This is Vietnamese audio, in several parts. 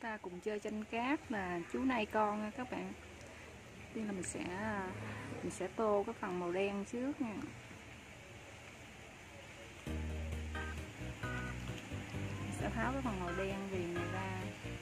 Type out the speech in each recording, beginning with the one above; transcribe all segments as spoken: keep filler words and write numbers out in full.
ta cùng chơi tranh cát là chú nai con nha các bạn. Tiên là mình sẽ mình sẽ tô cái phần màu đen trước nha. Mình sẽ tháo cái phần màu đen viền này ra.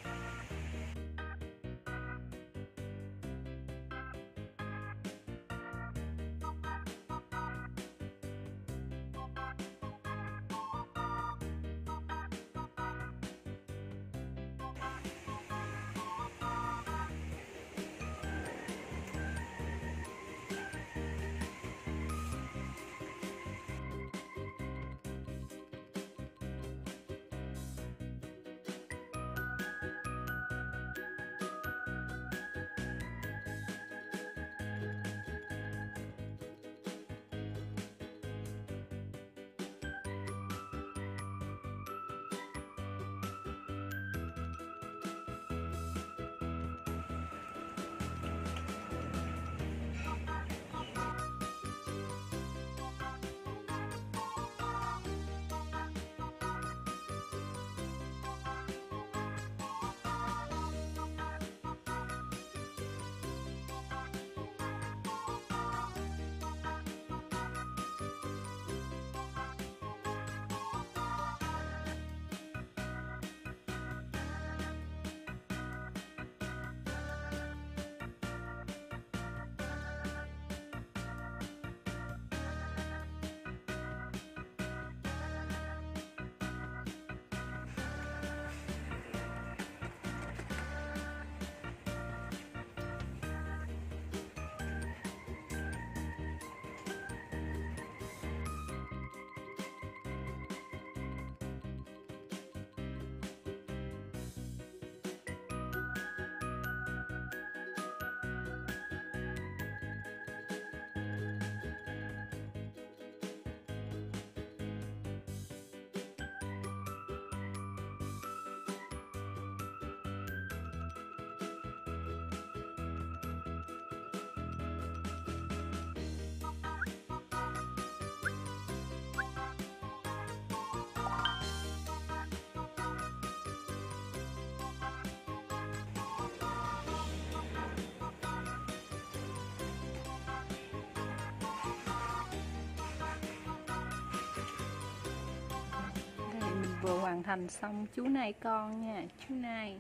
Vừa hoàn thành xong chú nai con nha, chú nai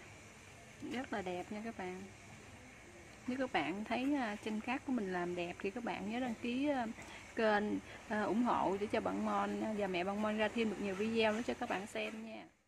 rất là đẹp nha các bạn. Nếu các bạn thấy tranh cát của mình làm đẹp thì các bạn nhớ đăng ký kênh, ủng hộ để cho bạn Mon và mẹ bạn Mon ra thêm được nhiều video nữa cho các bạn xem nha.